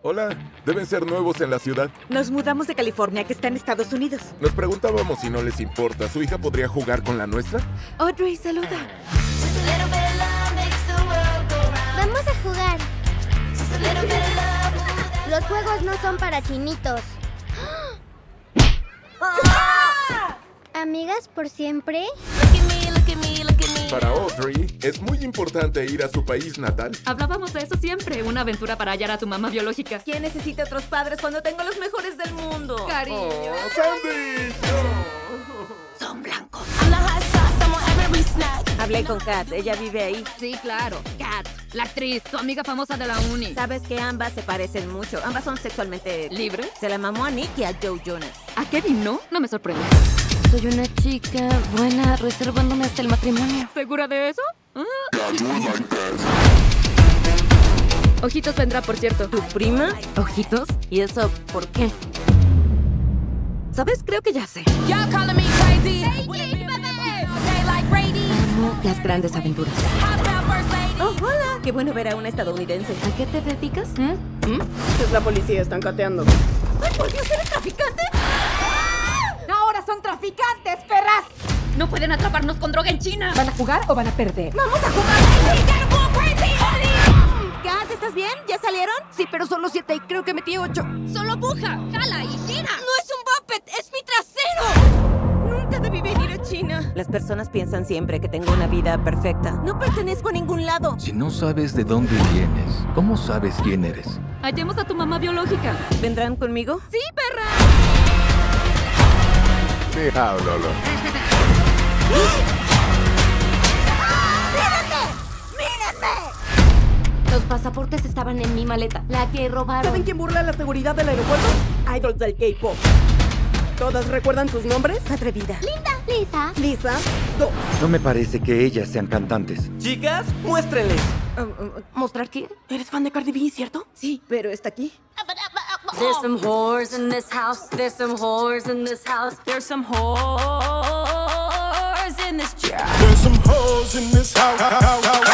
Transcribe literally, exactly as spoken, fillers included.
Hola, deben ser nuevos en la ciudad. Nos mudamos de California, que está en Estados Unidos. Nos preguntábamos si no les importa. ¿Su hija podría jugar con la nuestra? Audrey, saluda. Vamos a jugar. Los juegos no son para chinitos. ¿Amigas por siempre? Para Audrey, es muy importante ir a su país natal. Hablábamos de eso siempre, una aventura para hallar a tu mamá biológica. ¿Quién necesita otros padres cuando tengo los mejores del mundo? Cariño. ¡Oh, Sandy! Son blancos. Hablé con Kat, ella vive ahí. Sí, claro. Kat, la actriz, tu amiga famosa de la uni. Sabes que ambas se parecen mucho. Ambas son sexualmente ¿Libres? Se la mamó a Nick y a Joe Jonas. ¿A Kevin no? No me sorprende. Soy una chica buena reservándome hasta el matrimonio. ¿Segura de eso? ¿Ah? Ojitos vendrá, por cierto. ¿Tu prima? ¿Ojitos? ¿Y eso por qué? ¿Sabes? Creo que ya sé. Amo las grandes aventuras. Oh, hola. Qué bueno ver a una estadounidense. ¿A qué te dedicas? ¿Mm? ¿Mm? Es la policía, están cateando. ¡Ay, por Dios, eres traficante! ¡Ahora son traficantes, perras! No pueden atraparnos con droga en China. ¿Van a jugar o van a perder? ¡Vamos a jugar! Kat, ¿estás bien? ¿Ya salieron? Sí, pero solo siete y creo que metí ocho. Solo puja, jala y gira. ¡No es un buffet! ¡Es mi trasero! Nunca debí venir a China. Las personas piensan siempre que tengo una vida perfecta. No pertenezco a ningún lado. Si no sabes de dónde vienes, ¿cómo sabes quién eres? Hallemos a tu mamá biológica. ¿Vendrán conmigo? ¡Sí, perra! Déjalo. Los pasaportes estaban en mi maleta, la que robaron. ¿Saben quién burla la seguridad del aeropuerto? Idols del K-pop. ¿Todas recuerdan sus nombres? Atrevida. Linda. Lisa. Lisa, Do. No me parece que ellas sean cantantes. Chicas, muéstrenles. Uh, uh, ¿Mostrar qué? ¿Eres fan de Cardi B, cierto? Sí, pero está aquí. There's some whores in this house. There's some whores in this house. There's some whores in this jar. There's some hoes in this house.